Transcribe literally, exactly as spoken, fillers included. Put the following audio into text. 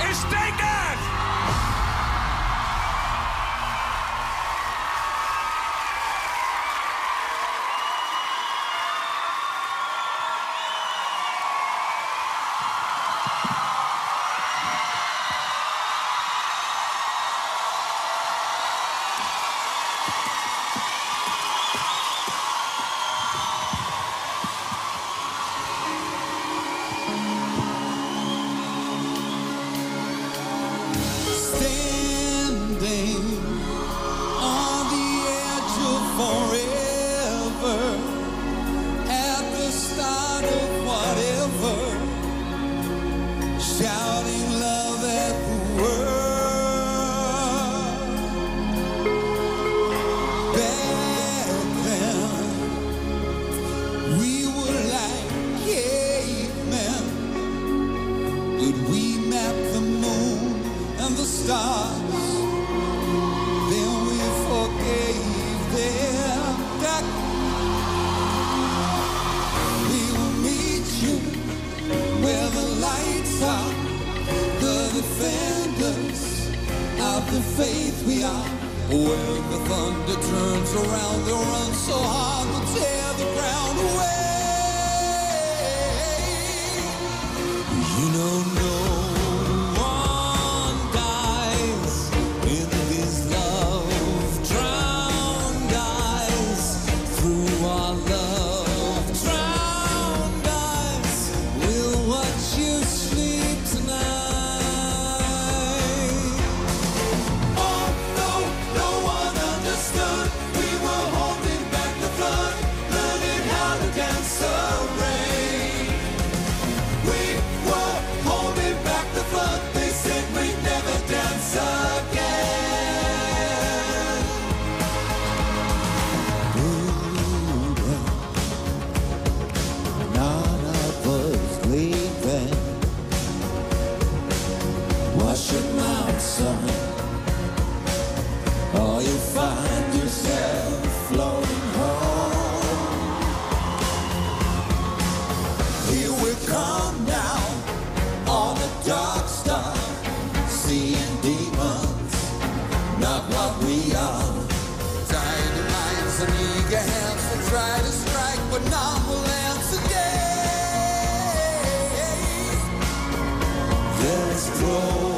Steenberg! The faith we are, where the thunder turns around, they run so hard to tear the ground away. You know, no one dies in this love, drowned eyes through our love, drowned eyes will watch you sleep tonight. Wash your mouth, son, or you'll find yourself floating home. Here we come now on the dark star, seeing demons, not what we are. Tiny minds and eager hands will try to strike, but none will answer again. Let's grow.